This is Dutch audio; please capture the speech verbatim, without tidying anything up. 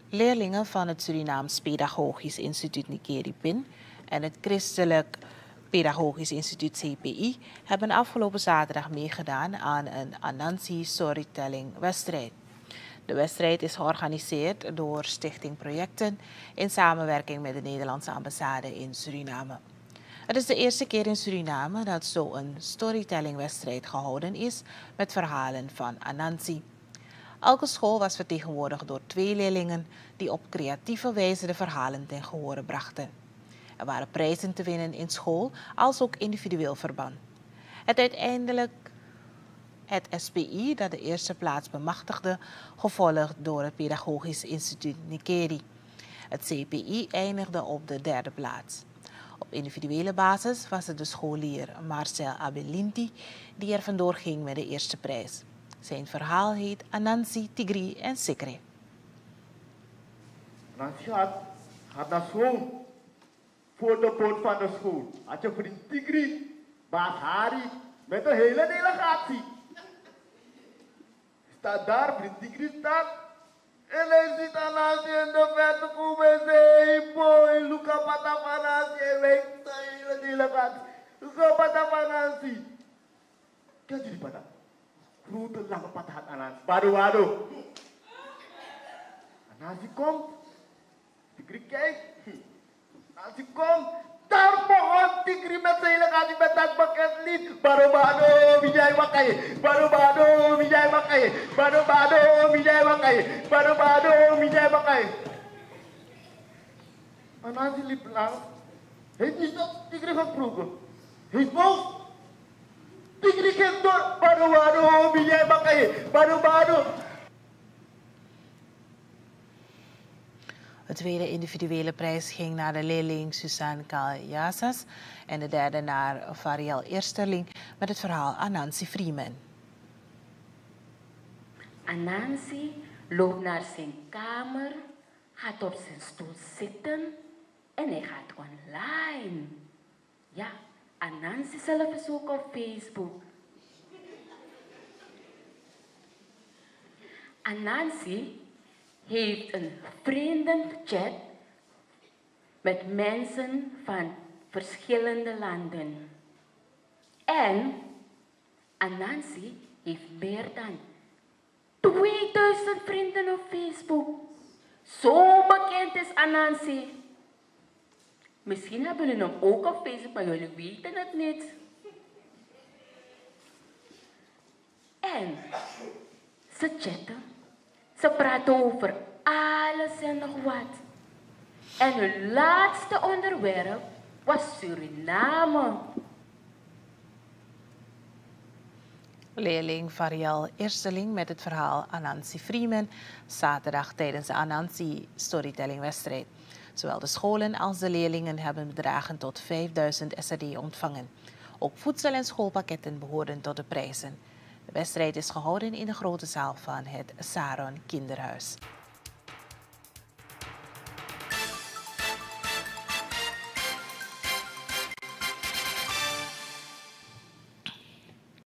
Leerlingen van het Surinaams Pedagogisch Instituut Nikeri P I N en het Christelijk Pedagogisch Instituut C P I hebben afgelopen zaterdag meegedaan aan een Anansi Storytelling wedstrijd. De wedstrijd is georganiseerd door Stichting Projecten in samenwerking met de Nederlandse ambassade in Suriname. Het is de eerste keer in Suriname dat zo'n storytellingwedstrijd gehouden is met verhalen van Anansi. Elke school was vertegenwoordigd door twee leerlingen die op creatieve wijze de verhalen ten gehore brachten. Er waren prijzen te winnen in school als ook individueel verband. Het uiteindelijk het S P I dat de eerste plaats bemachtigde, gevolgd door het Pedagogisch Instituut Nikeri. Het C P I eindigde op de derde plaats. Op individuele basis was het de scholier Marcel Abelinti die er vandoor ging met de eerste prijs. Zijn verhaal heet Anansi, Tigri en Sikri. Anansi had, had naar school. Voor de poort van de school had je vriend Tigri, baas Hari, met een hele delegatie. Staat daar, vriend Tigri staat. En hij ziet Anansi in de verte komen en zegt, hey boy, look up at Anansi. En wij de hele delegatie. Look up at Anansi. Kijk jullie pada? Grote lange pad had Anansi. Bado, bado. Anansi komt. Tigri kijkt. Anansi komt. Daar begon Tigri met zijn delegatie met dat bekend lied. Bado, bado, Vijay Wakai. Bado, bado, Vijay Wakai. Bado, bado, Vijay Wakai. Bado, bado, Vijay Wakai. Anansi liep lang. Hij heeft niet op Tigri gesproken. Hij is boos. Tigri ging door. Bado, bado, Vijay Wakai. Bado, bado. De tweede individuele prijs ging naar de leerling Suzanne Kaljasas en de derde naar Variel Eersterling met het verhaal Anansi Freeman. Anansi loopt naar zijn kamer, gaat op zijn stoel zitten en hij gaat online. Ja, Anansi zelf is ook op Facebook. Anansi heeft een vriendenchat met mensen van verschillende landen. En Anansi heeft meer dan tweeduizend vrienden op Facebook. Zo bekend is Anansi. Misschien hebben jullie hem ook op Facebook, maar jullie weten het niet. En ze chatten. Ze praten over alles en nog wat. En hun laatste onderwerp was Suriname. Leerling Variel Eersteling met het verhaal Anansi Freeman zaterdag tijdens de Anansi Storytelling-wedstrijd. Zowel de scholen als de leerlingen hebben bedragen tot vijfduizend S R D ontvangen. Ook voedsel- en schoolpakketten behoorden tot de prijzen. De wedstrijd is gehouden in de grote zaal van het Saron Kinderhuis.